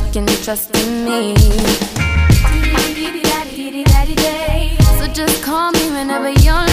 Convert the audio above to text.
can trust in me. So just call me whenever you're